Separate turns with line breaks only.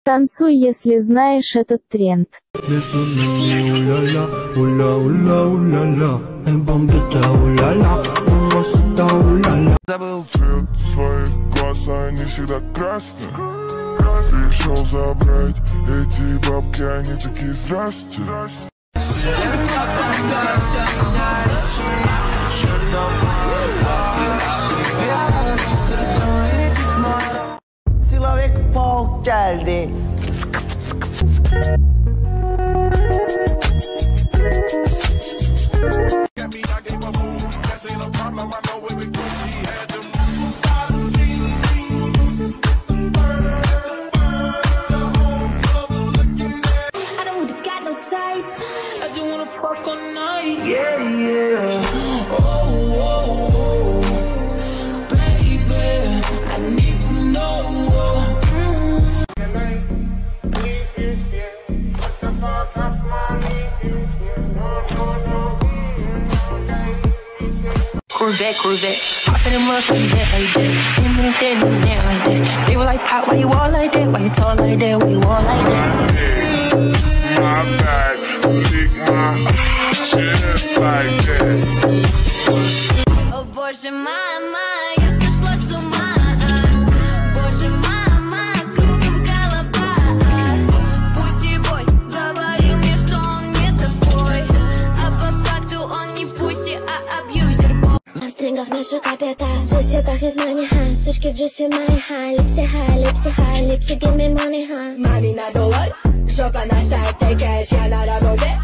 Танцуй, если знаешь этот тренд.
Между нами уля-ля, уля-уля, уля-ля. Эй, бомбита, уля-ля, мамасита, уля-ля.
Забыл цвет своих глаз, они всегда красные. Пришел забрать эти бабки, они такие здрасте.
Человек-паук geldi.
Corvette, hopping in motherfucking jet like that. Him and that, him and that like that. They were like, pop, why you all like that? Why you tall like that? Why you all like that?
Yeah, my bad, lick my chest like that.
О боже, мама, я сошла с ума. Боже, мама, кругом голова. Пуси-бой говорил мне, что он не такой, а по факту он не пуси, а абьюзер.
На стрингах наша капета, Джесси пахнет мани, ха. Сучки в Джесси мои, ха. Липси, ха, липси, ха, липси, give me money, ха.
Money на доллар, жопа на сайт, кэш, я на работе.